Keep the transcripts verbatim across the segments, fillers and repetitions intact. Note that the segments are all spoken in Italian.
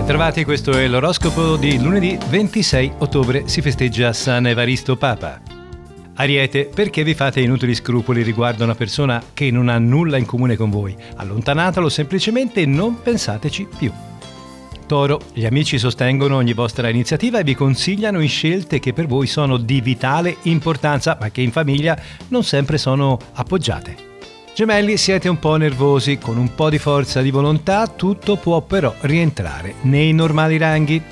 Bentrovati, questo è l'oroscopo di lunedì ventisei ottobre, si festeggia San Evaristo Papa. Ariete, perché vi fate inutili scrupoli riguardo una persona che non ha nulla in comune con voi? Allontanatelo semplicemente e non pensateci più. Toro, gli amici sostengono ogni vostra iniziativa e vi consigliano in scelte che per voi sono di vitale importanza, ma che in famiglia non sempre sono appoggiate. Gemelli, siete un po' nervosi, con un po' di forza di volontà tutto può però rientrare nei normali ranghi.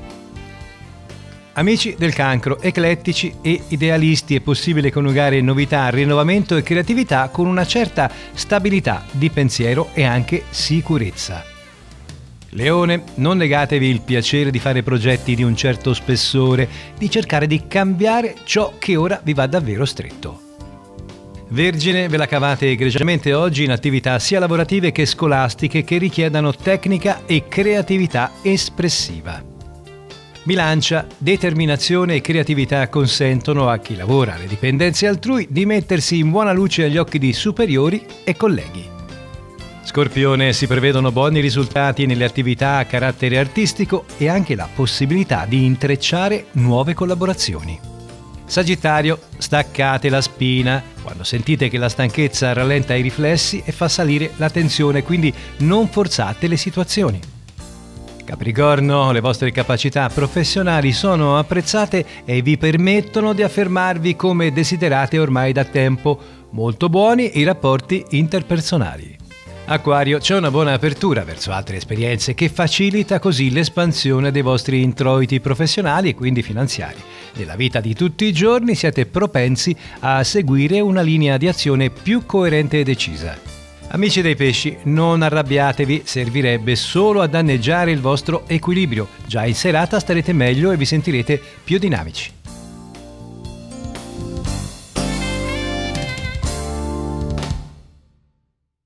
Amici del Cancro, eclettici e idealisti, è possibile coniugare novità, rinnovamento e creatività con una certa stabilità di pensiero e anche sicurezza. Leone, non negatevi il piacere di fare progetti di un certo spessore, di cercare di cambiare ciò che ora vi va davvero stretto. Vergine, ve la cavate egregiamente oggi in attività sia lavorative che scolastiche che richiedano tecnica e creatività espressiva. Bilancia, determinazione e creatività consentono a chi lavora alle dipendenze altrui di mettersi in buona luce agli occhi di superiori e colleghi. Scorpione, si prevedono buoni risultati nelle attività a carattere artistico e anche la possibilità di intrecciare nuove collaborazioni. Sagittario, staccate la spina quando sentite che la stanchezza rallenta i riflessi e fa salire la tensione, quindi non forzate le situazioni. Capricorno, le vostre capacità professionali sono apprezzate e vi permettono di affermarvi come desiderate ormai da tempo. Molto buoni i rapporti interpersonali. Acquario, c'è una buona apertura verso altre esperienze che facilita così l'espansione dei vostri introiti professionali e quindi finanziari. Nella vita di tutti i giorni siete propensi a seguire una linea di azione più coerente e decisa. Amici dei pesci, non arrabbiatevi, servirebbe solo a danneggiare il vostro equilibrio. Già in serata starete meglio e vi sentirete più dinamici.